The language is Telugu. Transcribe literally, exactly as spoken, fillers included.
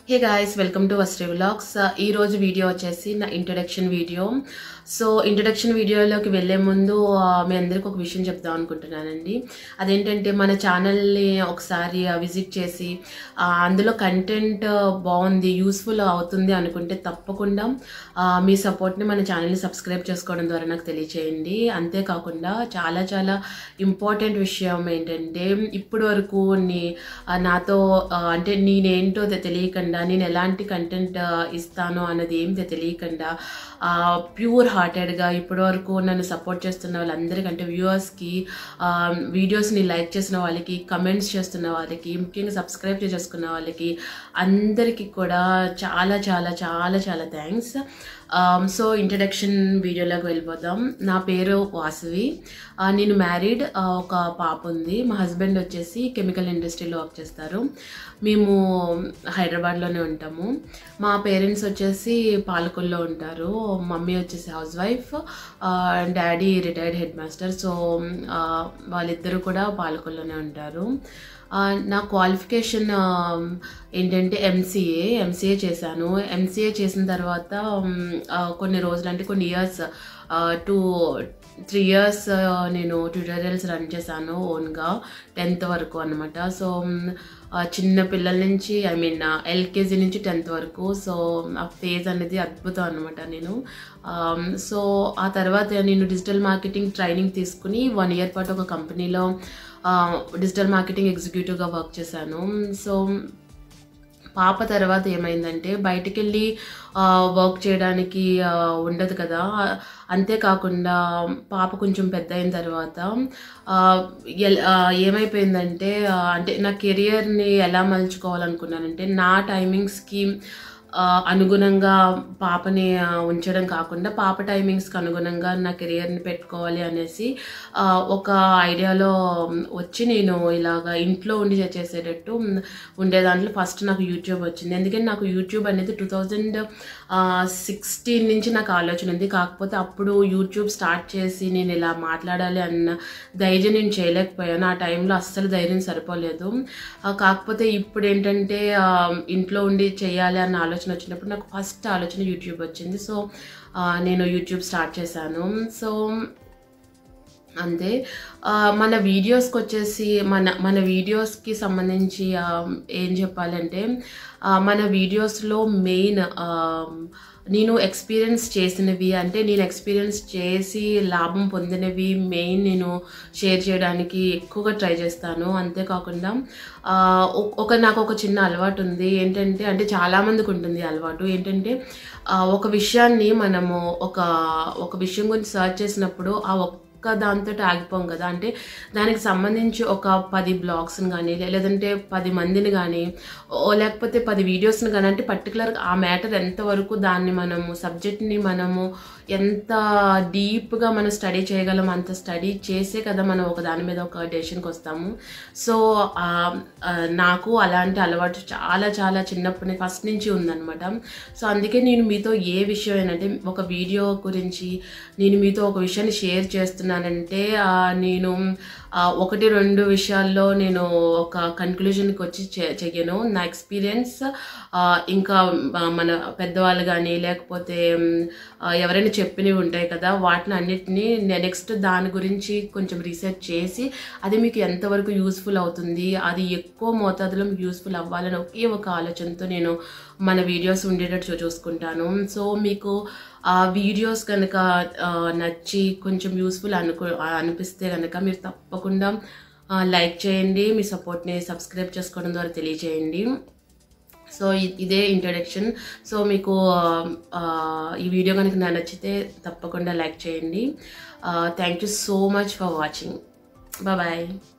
Hey guys, welcome to Vastri Vlogs. ఈ రోజు వీడియో వచ్చేసి నా ఇంట్రడక్షన్ వీడియో. సో ఇంట్రడక్షన్ వీడియోలోకి వెళ్ళే ముందు మీ అందరికి ఒక విషయం చెప్దాం అనుకుంటున్నానండి. అదేంటంటే మన ఛానల్ని ఒకసారి విజిట్ చేసి అందులో కంటెంట్ బాగుంది, యూస్ఫుల్ అవుతుంది అనుకుంటే తప్పకుండా మీ సపోర్ట్ని మన ఛానల్ని సబ్స్క్రైబ్ చేసుకోవడం ద్వారా నాకు తెలియచేయండి. అంతేకాకుండా చాలా చాలా ఇంపార్టెంట్ విషయం ఏంటంటే ఇప్పటి వరకు నాతో అంటే నేనేంటో తెలియకుండా నేను ఎలాంటి కంటెంట్ ఇస్తానో అన్నది ఏం తెలియకుండా ప్యూర్ హార్టెడ్గా ఇప్పటివరకు నన్ను సపోర్ట్ చేస్తున్న వాళ్ళందరికంటే వ్యూవర్స్కి, వీడియోస్ని లైక్ చేసిన వాళ్ళకి, కమెంట్స్ చేస్తున్న వాళ్ళకి, ముఖ్యంగా సబ్స్క్రైబ్ చేసుకున్న వాళ్ళకి అందరికీ కూడా చాలా చాలా చాలా చాలా థ్యాంక్స్. సో ఇంట్రడక్షన్ వీడియోలోకి వెళ్ళిపోదాం. నా పేరు వాసవి, నేను మ్యారీడ్, ఒక పాప ఉంది. మా హస్బెండ్ వచ్చేసి కెమికల్ ఇండస్ట్రీలో వర్క్ చేస్తారు. మేము హైదరాబాద్లోనే ఉంటాము. మా పేరెంట్స్ వచ్చేసి పాలకొల్లో ఉంటారు. మమ్మీ వచ్చేసి housewife, daddy retired headmaster. So వాళ్ళిద్దరూ కూడా పాలకొల్లోనే ఉంటారు. నా క్వాలిఫికేషన్ ఏంటంటే ఎంసీఏ ఎంసీఏ చేశాను. ఎంసీఏ చేసిన తర్వాత కొన్ని రోజులు అంటే కొన్ని ఇయర్స్ టూ త్రీ ఇయర్స్ నేను ట్యూటోరియల్స్ రన్ చేశాను ఓన్గా, టెన్త్ వరకు అనమాట. సో చిన్న పిల్లల నుంచి ఐ మీన్ ఎల్కేజీ నుంచి టెన్త్ వరకు. సో ఆ ఫేజ్ అనేది అద్భుతం అనమాట. నేను సో ఆ తర్వాత నేను డిజిటల్ మార్కెటింగ్ ట్రైనింగ్ తీసుకుని వన్ ఇయర్ పాటు ఒక కంపెనీలో డిజిటల్ మార్కెటింగ్ ఎగ్జిక్యూటివ్గా వర్క్ చేశాను. సో పాప తర్వాత ఏమైందంటే బయటికి వెళ్ళి వర్క్ చేయడానికి ఉండదు కదా. అంతేకాకుండా పాప కొంచెం పెద్ద అయిన తర్వాత ఏమైపోయిందంటే అంటే నా కెరియర్ని ఎలా మలుచుకోవాలనుకున్నానంటే నా టైమింగ్స్కి అనుగుణంగా పాపని ఉంచడం కాకుండా పాప టైమింగ్స్కి అనుగుణంగా నా కెరియర్ని పెట్టుకోవాలి అనేసి ఒక ఐడియాలో వచ్చి నేను ఇలాగ ఇంట్లో ఉండి చేసేటట్టు ఉండే దాంట్లో ఫస్ట్ నాకు యూట్యూబ్ వచ్చింది. ఎందుకంటే నాకు యూట్యూబ్ అనేది టూ థౌజండ్ సిక్స్టీన్ నుంచి నాకు ఆలోచన ఉంది. కాకపోతే అప్పుడు యూట్యూబ్ స్టార్ట్ చేసి నేను ఇలా మాట్లాడాలి అన్న ధైర్యం నేను చేయలేకపోయాను. ఆ టైంలో అస్సలు ధైర్యం సరిపోలేదు. కాకపోతే ఇప్పుడు ఏంటంటే ఇంట్లో ఉండి చేయాలి అన్న ఆలోచన వచ్చినప్పుడు నాకు ఫస్ట్ ఆలోచన యూట్యూబ్ వచ్చింది. సో నేను యూట్యూబ్ స్టార్ట్ చేశాను. సో అంతే. మన వీడియోస్కి వచ్చేసి మన మన వీడియోస్కి సంబంధించి ఏం చెప్పాలంటే మన వీడియోస్లో మెయిన్ నేను ఎక్స్పీరియన్స్ చేసినవి అంటే నేను ఎక్స్పీరియన్స్ చేసి లాభం పొందినవి మెయిన్ నేను షేర్ చేయడానికి ఎక్కువగా ట్రై చేస్తాను. అంతేకాకుండా ఒక నాకు ఒక చిన్న అలవాటు ఉంది. ఏంటంటే అంటే చాలామందికి ఉంటుంది అలవాటు. ఏంటంటే ఒక విషయాన్ని మనము ఒక ఒక విషయం గురించి సర్చ్ చేసినప్పుడు ఆ ఒక్క దాంతో ఆగిపోం కదా. అంటే దానికి సంబంధించి ఒక పది బ్లాగ్స్ని కానీ లేదంటే పది మందిని కానీ లేకపోతే పది వీడియోస్ని కానీ అంటే పర్టికులర్ ఆ మ్యాటర్ ఎంతవరకు దాన్ని మనము సబ్జెక్ట్ని మనము ఎంత డీప్గా మనం స్టడీ చేయగలం అంత స్టడీ చేసే కదా మనం ఒక దాని మీద ఒక డెసిషన్కి వస్తాము. సో నాకు అలాంటి అలవాటు చాలా చాలా చిన్నప్పటి ఫస్ట్ నుంచి ఉందన్నమాట. సో అందుకే నేను మీతో ఏ విషయం ఏంటంటే ఒక వీడియో గురించి నేను మీతో ఒక విషయాన్ని షేర్ చేస్తున్నానంటే నేను ఒకటి రెండు విషయాల్లో నేను ఒక కన్క్లూజన్కి వచ్చి చెయ్యను. నా ఎక్స్పీరియన్స్ ఇంకా మన పెద్దవాళ్ళు కానీ లేకపోతే ఎవరైనా చెప్పినవి ఉంటాయి కదా వాటిని అన్నిటినీ నెక్స్ట్ దాని గురించి కొంచెం రీసెర్చ్ చేసి అది మీకు ఎంతవరకు యూస్ఫుల్ అవుతుంది, అది ఎక్కువ మోతాదులో యూస్ఫుల్ అవ్వాలని ఒకే ఒక ఆలోచనతో నేను మన వీడియోస్ ఉండేటట్టు చూసుకుంటాను. సో మీకు ఆ వీడియోస్ కనుక నచ్చి కొంచెం యూస్ఫుల్ అనుకో అనిపిస్తే కనుక మీరు తప్పకుండా లైక్ చేయండి, మీ సపోర్ట్ని సబ్స్క్రైబ్ చేసుకోవడం ద్వారా తెలియజేయండి. సో ఇదే ఇంట్రడక్షన్. సో మీకు ఈ వీడియో కనుక నాకు నచ్చితే తప్పకుండా లైక్ చేయండి. Thank you so much for watching. Bye bye.